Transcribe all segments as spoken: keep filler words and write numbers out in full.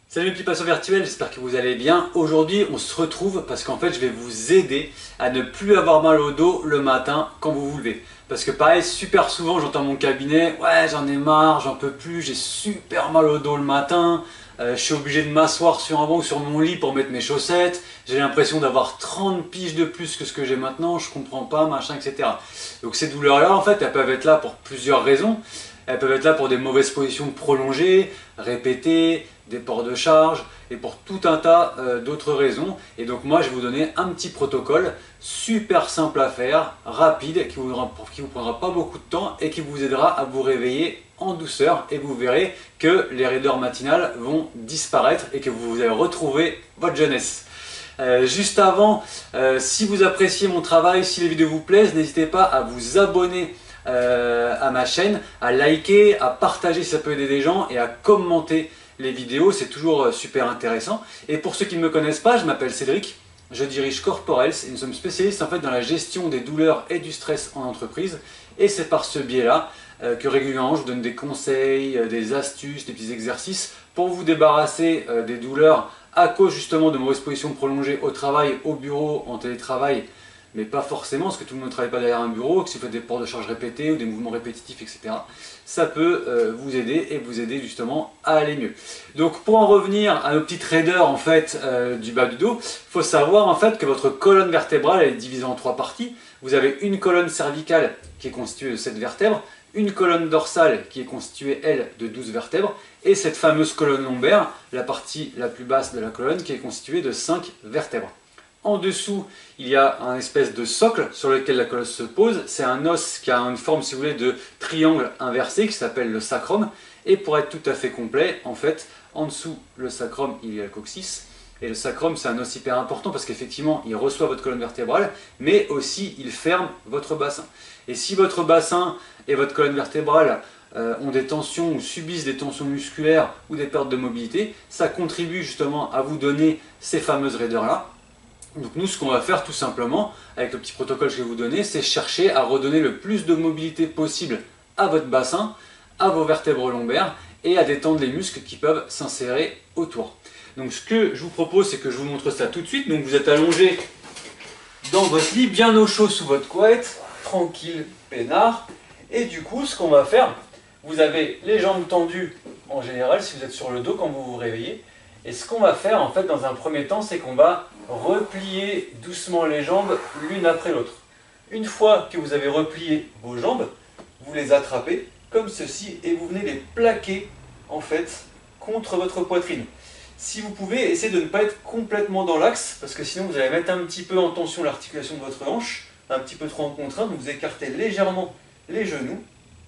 Salut les petits patients virtuels, j'espère que vous allez bien. Aujourd'hui on se retrouve parce qu'en fait je vais vous aider à ne plus avoir mal au dos le matin quand vous vous levez. Parce que pareil, super souvent j'entends mon cabinet, ouais j'en ai marre, j'en peux plus, j'ai super mal au dos le matin, euh, je suis obligé de m'asseoir sur un banc ou sur mon lit pour mettre mes chaussettes, j'ai l'impression d'avoir trente piges de plus que ce que j'ai maintenant, je comprends pas, machin, et cetera. Donc ces douleurs là en fait elles peuvent être là pour plusieurs raisons. Elles peuvent être là pour des mauvaises positions prolongées, répétées, des ports de charge et pour tout un tas euh, d'autres raisons. Et donc moi je vais vous donner un petit protocole super simple à faire, rapide, qui vous, qui vous prendra pas beaucoup de temps et qui vous aidera à vous réveiller en douceur. Et vous verrez que les raideurs matinales vont disparaître et que vous allez retrouver votre jeunesse. Euh, juste avant, euh, si vous appréciez mon travail, si les vidéos vous plaisent, n'hésitez pas à vous abonner Euh, à ma chaîne, à liker, à partager si ça peut aider des gens et à commenter les vidéos, c'est toujours super intéressant. Et pour ceux qui ne me connaissent pas, je m'appelle Cédric, je dirige Corporels et nous sommes spécialistes en fait dans la gestion des douleurs et du stress en entreprise. Et c'est par ce biais-là euh, que régulièrement je vous donne des conseils, euh, des astuces, des petits exercices pour vous débarrasser euh, des douleurs à cause justement de mauvaises positions prolongées au travail, au bureau, en télétravail, mais pas forcément, parce que tout le monde ne travaille pas derrière un bureau, que si vous faites des ports de charge répétés ou des mouvements répétitifs, et cetera, ça peut euh, vous aider et vous aider justement à aller mieux. Donc pour en revenir à nos petits traders en fait euh, du bas du dos, il faut savoir en fait que votre colonne vertébrale elle est divisée en trois parties. Vous avez une colonne cervicale qui est constituée de sept vertèbres, une colonne dorsale qui est constituée elle de douze vertèbres, et cette fameuse colonne lombaire, la partie la plus basse de la colonne qui est constituée de cinq vertèbres. En dessous, il y a un espèce de socle sur lequel la colonne se pose. C'est un os qui a une forme, si vous voulez, de triangle inversé qui s'appelle le sacrum. Et pour être tout à fait complet, en fait, en dessous le sacrum, il y a le coccyx. Et le sacrum, c'est un os hyper important parce qu'effectivement, il reçoit votre colonne vertébrale, mais aussi il ferme votre bassin. Et si votre bassin et votre colonne vertébrale euh, ont des tensions ou subissent des tensions musculaires ou des pertes de mobilité, ça contribue justement à vous donner ces fameuses raideurs-là. Donc nous, ce qu'on va faire tout simplement, avec le petit protocole que je vais vous donner, c'est chercher à redonner le plus de mobilité possible à votre bassin, à vos vertèbres lombaires et à détendre les muscles qui peuvent s'insérer autour. Donc ce que je vous propose, c'est que je vous montre ça tout de suite. Donc vous êtes allongé dans votre lit, bien au chaud sous votre couette, tranquille, peinard. Et du coup, ce qu'on va faire, vous avez les jambes tendues en général si vous êtes sur le dos quand vous vous réveillez. Et ce qu'on va faire en fait dans un premier temps, c'est qu'on va replier doucement les jambes l'une après l'autre. Une fois que vous avez replié vos jambes, vous les attrapez comme ceci et vous venez les plaquer en fait contre votre poitrine. Si vous pouvez, essayez de ne pas être complètement dans l'axe parce que sinon vous allez mettre un petit peu en tension l'articulation de votre hanche, un petit peu trop en contrainte, vous écartez légèrement les genoux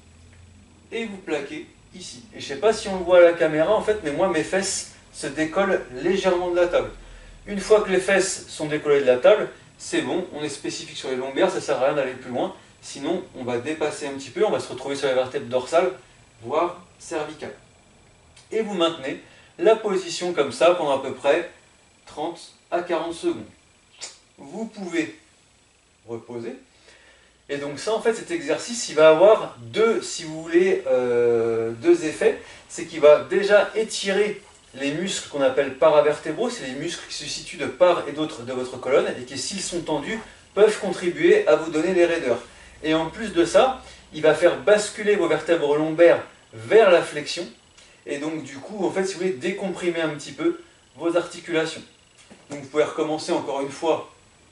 et vous plaquez ici. Et je ne sais pas si on le voit à la caméra en fait, mais moi mes fesses se décollent légèrement de la table. Une fois que les fesses sont décollées de la table, c'est bon, on est spécifique sur les lombaires, ça ne sert à rien d'aller plus loin, sinon on va dépasser un petit peu, on va se retrouver sur la vertèbre dorsale, voire cervicale. Et vous maintenez la position comme ça pendant à peu près trente à quarante secondes. Vous pouvez reposer. Et donc ça, en fait, cet exercice, il va avoir deux, si vous voulez, euh, deux effets. C'est qu'il va déjà étirer les muscles qu'on appelle paravertébraux, c'est les muscles qui se situent de part et d'autre de votre colonne et qui, s'ils sont tendus, peuvent contribuer à vous donner les raideurs. Et en plus de ça, il va faire basculer vos vertèbres lombaires vers la flexion et donc du coup, en fait, si vous voulez, décomprimer un petit peu vos articulations. Donc vous pouvez recommencer encore une fois,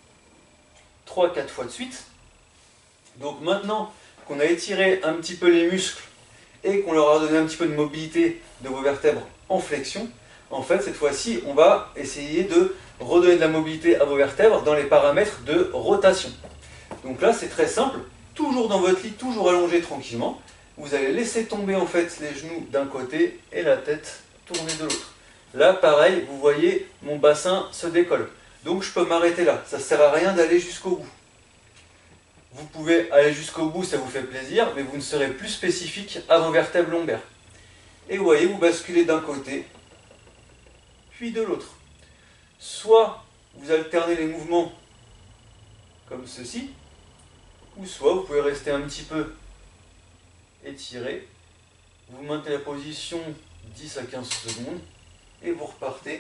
trois quatre fois de suite. Donc maintenant qu'on a étiré un petit peu les muscles et qu'on leur a donné un petit peu de mobilité de vos vertèbres en flexion, en fait cette fois-ci on va essayer de redonner de la mobilité à vos vertèbres dans les paramètres de rotation. Donc là c'est très simple, toujours dans votre lit, toujours allongé tranquillement, vous allez laisser tomber en fait les genoux d'un côté et la tête tournée de l'autre. Là pareil, vous voyez mon bassin se décolle, donc je peux m'arrêter là, ça ne sert à rien d'aller jusqu'au bout. Vous pouvez aller jusqu'au bout, ça vous fait plaisir, mais vous ne serez plus spécifique à vos vertèbres lombaires. Et vous voyez, vous basculez d'un côté, puis de l'autre. Soit vous alternez les mouvements comme ceci, ou soit vous pouvez rester un petit peu étiré. Vous maintenez la position dix à quinze secondes, et vous repartez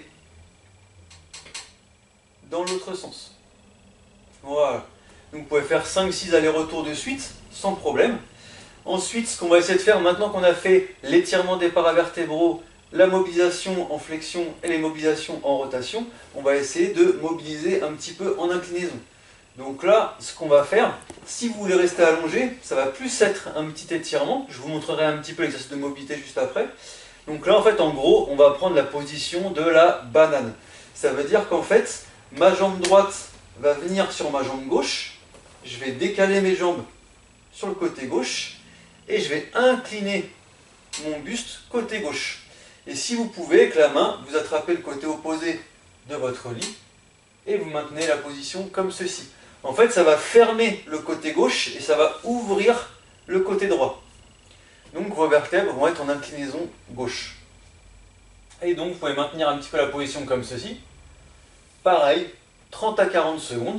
dans l'autre sens. Voilà. Donc vous pouvez faire cinq six allers-retours de suite, sans problème. Ensuite, ce qu'on va essayer de faire, maintenant qu'on a fait l'étirement des paravertébraux, la mobilisation en flexion et les mobilisations en rotation, on va essayer de mobiliser un petit peu en inclinaison. Donc là, ce qu'on va faire, si vous voulez rester allongé, ça va plus être un petit étirement. Je vous montrerai un petit peu l'exercice de mobilité juste après. Donc là, en fait, en gros, on va prendre la position de la banane. Ça veut dire qu'en fait, ma jambe droite va venir sur ma jambe gauche. Je vais décaler mes jambes sur le côté gauche et je vais incliner mon buste côté gauche. Et si vous pouvez, avec la main, vous attrapez le côté opposé de votre lit et vous maintenez la position comme ceci. En fait, ça va fermer le côté gauche et ça va ouvrir le côté droit. Donc vos vertèbres vont être en inclinaison gauche. Et donc vous pouvez maintenir un petit peu la position comme ceci. Pareil, trente à quarante secondes.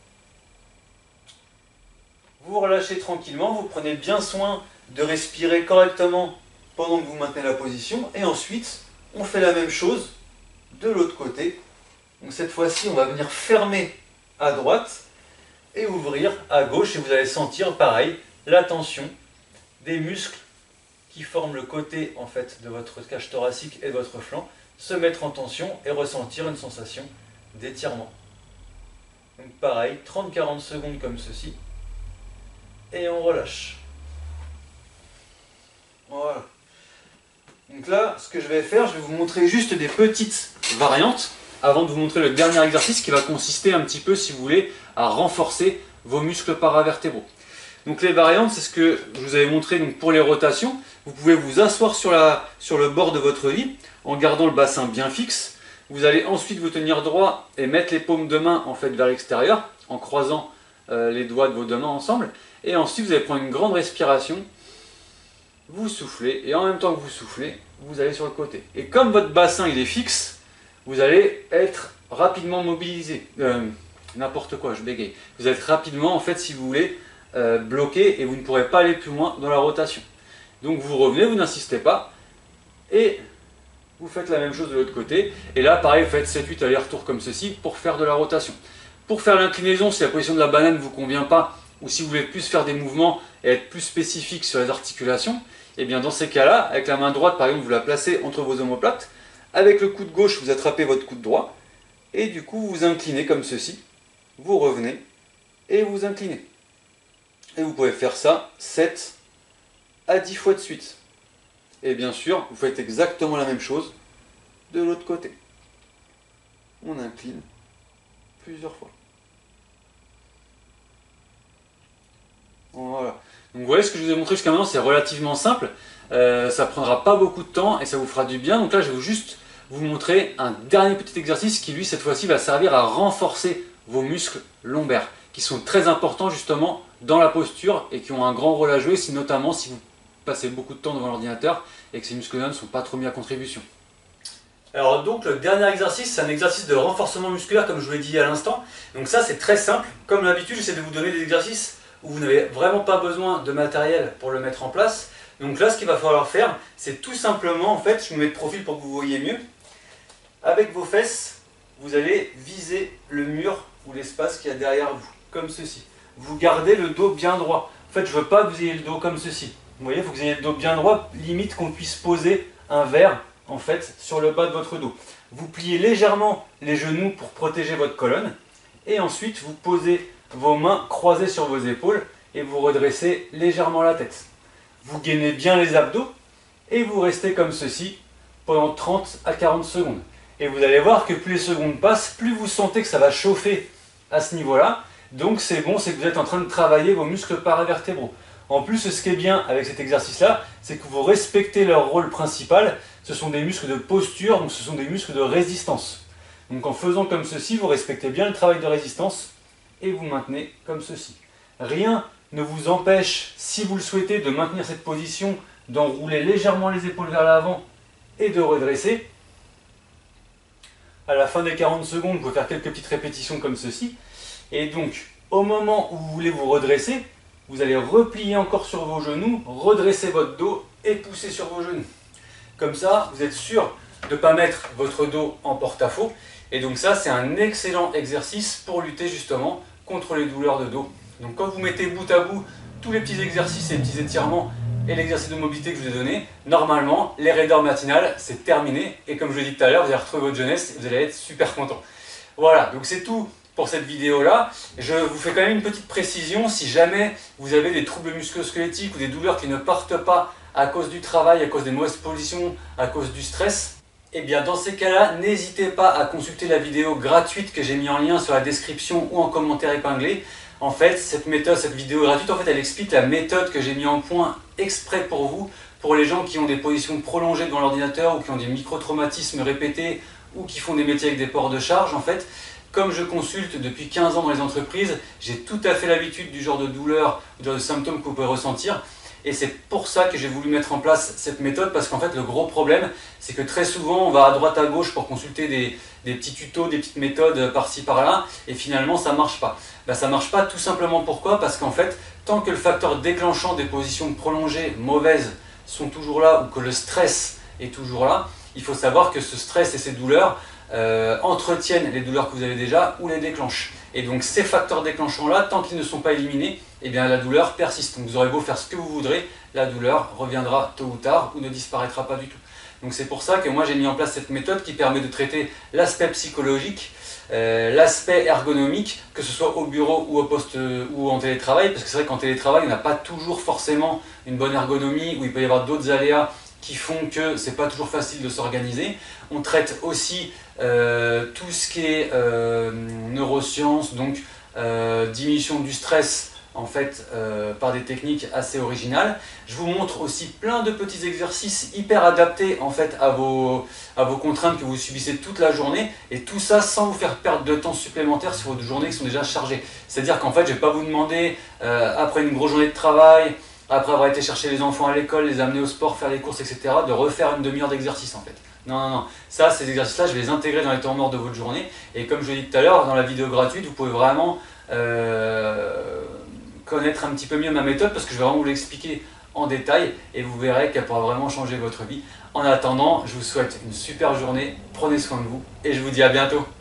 Vous relâchez tranquillement, vous prenez bien soin de respirer correctement pendant que vous maintenez la position. Et ensuite, on fait la même chose de l'autre côté. Donc cette fois-ci, on va venir fermer à droite et ouvrir à gauche. Et vous allez sentir, pareil, la tension des muscles qui forment le côté en fait, de votre cage thoracique et de votre flanc se mettre en tension et ressentir une sensation d'étirement. Donc pareil, trente à quarante secondes comme ceci. Et on relâche. Voilà. Donc là, ce que je vais faire, je vais vous montrer juste des petites variantes avant de vous montrer le dernier exercice qui va consister un petit peu, si vous voulez, à renforcer vos muscles paravertébraux. Donc les variantes, c'est ce que je vous avais montré donc pour les rotations. Vous pouvez vous asseoir sur, la, sur le bord de votre lit en gardant le bassin bien fixe. Vous allez ensuite vous tenir droit et mettre les paumes de main en fait vers l'extérieur en croisant euh, les doigts de vos deux mains ensemble. Et ensuite, vous allez prendre une grande respiration. Vous soufflez et en même temps que vous soufflez, vous allez sur le côté. Et comme votre bassin il est fixe, vous allez être rapidement mobilisé. Euh, N'importe quoi, je bégaye. Vous êtes rapidement, en fait, si vous voulez, euh, bloqué et vous ne pourrez pas aller plus loin dans la rotation. Donc vous revenez, vous n'insistez pas et vous faites la même chose de l'autre côté. Et là, pareil, vous faites sept huit allers-retours comme ceci pour faire de la rotation. Pour faire l'inclinaison, si la position de la banane ne vous convient pas ou si vous voulez plus faire des mouvements et être plus spécifique sur les articulations, et bien dans ces cas-là, avec la main droite, par exemple, vous la placez entre vos omoplates. Avec le coude gauche, vous attrapez votre coude droit. Et du coup, vous vous inclinez comme ceci. Vous revenez et vous inclinez. Et vous pouvez faire ça sept à dix fois de suite. Et bien sûr, vous faites exactement la même chose de l'autre côté. On incline plusieurs fois. Voilà. Donc vous voyez, ce que je vous ai montré jusqu'à maintenant, c'est relativement simple. Euh, ça ne prendra pas beaucoup de temps et ça vous fera du bien. Donc là, je vais juste vous montrer un dernier petit exercice qui, lui, cette fois-ci, va servir à renforcer vos muscles lombaires, qui sont très importants justement dans la posture et qui ont un grand rôle à jouer, si, notamment si vous passez beaucoup de temps devant l'ordinateur et que ces muscles-là ne sont pas trop mis à contribution. Alors donc le dernier exercice, c'est un exercice de renforcement musculaire comme je vous l'ai dit à l'instant. Donc ça c'est très simple, comme d'habitude j'essaie de vous donner des exercices où vous n'avez vraiment pas besoin de matériel pour le mettre en place. Donc là ce qu'il va falloir faire, c'est tout simplement, en fait, je me mets de profil pour que vous voyez mieux. Avec vos fesses, vous allez viser le mur ou l'espace qu'il y a derrière vous, comme ceci. Vous gardez le dos bien droit. En fait, je ne veux pas que vous ayez le dos comme ceci. Vous voyez, il faut que vous ayez le dos bien droit, limite qu'on puisse poser un verre, en fait, sur le bas de votre dos. Vous pliez légèrement les genoux pour protéger votre colonne. Et ensuite, vous posez vos mains croisées sur vos épaules et vous redressez légèrement la tête. Vous gainez bien les abdos et vous restez comme ceci pendant trente à quarante secondes. Et vous allez voir que plus les secondes passent, plus vous sentez que ça va chauffer à ce niveau-là. Donc c'est bon, c'est que vous êtes en train de travailler vos muscles paravertébraux. En plus, ce qui est bien avec cet exercice-là, c'est que vous respectez leur rôle principal. Ce sont des muscles de posture, donc ce sont des muscles de résistance. Donc en faisant comme ceci, vous respectez bien le travail de résistance et vous maintenez comme ceci. Rien ne vous empêche, si vous le souhaitez, de maintenir cette position, d'enrouler légèrement les épaules vers l'avant et de redresser. À la fin des quarante secondes, vous pouvez faire quelques petites répétitions comme ceci. Et donc, au moment où vous voulez vous redresser, vous allez replier encore sur vos genoux, redresser votre dos et pousser sur vos genoux. Comme ça, vous êtes sûr de ne pas mettre votre dos en porte-à-faux. Et donc ça, c'est un excellent exercice pour lutter justement contre les douleurs de dos. Donc quand vous mettez bout à bout tous les petits exercices et les petits étirements et l'exercice de mobilité que je vous ai donné, normalement, les raideurs matinales, c'est terminé. Et comme je l'ai dit tout à l'heure, vous allez retrouver votre jeunesse et vous allez être super content. Voilà, donc c'est tout pour cette vidéo-là. Je vous fais quand même une petite précision. Si jamais vous avez des troubles musculo-squelettiques ou des douleurs qui ne partent pas à cause du travail, à cause des mauvaises positions, à cause du stress, et bien dans ces cas-là, n'hésitez pas à consulter la vidéo gratuite que j'ai mis en lien sur la description ou en commentaire épinglé. En fait, cette méthode, cette vidéo gratuite, en fait, elle explique la méthode que j'ai mis en point exprès pour vous, pour les gens qui ont des positions prolongées devant l'ordinateur ou qui ont des micro-traumatismes répétés ou qui font des métiers avec des ports de charge. En fait, comme je consulte depuis quinze ans dans les entreprises, j'ai tout à fait l'habitude du genre de douleur, du genre de symptômes que vous pouvez ressentir. Et c'est pour ça que j'ai voulu mettre en place cette méthode, parce qu'en fait le gros problème, c'est que très souvent on va à droite à gauche pour consulter des, des petits tutos, des petites méthodes par-ci par-là, et finalement ça ne marche pas. Ben, ça ne marche pas tout simplement pourquoi? Parce qu'en fait, tant que le facteur déclenchant des positions prolongées mauvaises sont toujours là, ou que le stress est toujours là, il faut savoir que ce stress et ces douleurs euh, entretiennent les douleurs que vous avez déjà ou les déclenchent. Et donc ces facteurs déclenchants-là, tant qu'ils ne sont pas éliminés, eh bien la douleur persiste. Donc vous aurez beau faire ce que vous voudrez, la douleur reviendra tôt ou tard ou ne disparaîtra pas du tout. Donc c'est pour ça que moi j'ai mis en place cette méthode qui permet de traiter l'aspect psychologique, euh, l'aspect ergonomique, que ce soit au bureau ou au poste ou en télétravail, parce que c'est vrai qu'en télétravail on n'a pas toujours forcément une bonne ergonomie, où il peut y avoir d'autres aléas qui font que c'est pas toujours facile de s'organiser. On traite aussi euh, tout ce qui est euh, neurosciences, donc euh, diminution du stress en fait euh, par des techniques assez originales. Je vous montre aussi plein de petits exercices hyper adaptés en fait à vos, à vos contraintes que vous subissez toute la journée, et tout ça sans vous faire perdre de temps supplémentaire sur vos journées qui sont déjà chargées. C'est-à-dire qu'en fait je ne vais pas vous demander euh, après une grosse journée de travail, après avoir été chercher les enfants à l'école, les amener au sport, faire les courses, et cetera, de refaire une demi-heure d'exercice en fait. Non, non, non. Ça, ces exercices-là, je vais les intégrer dans les temps morts de votre journée. Et comme je l'ai dit tout à l'heure, dans la vidéo gratuite, vous pouvez vraiment euh, connaître un petit peu mieux ma méthode, parce que je vais vraiment vous l'expliquer en détail et vous verrez qu'elle pourra vraiment changer votre vie. En attendant, je vous souhaite une super journée, prenez soin de vous et je vous dis à bientôt.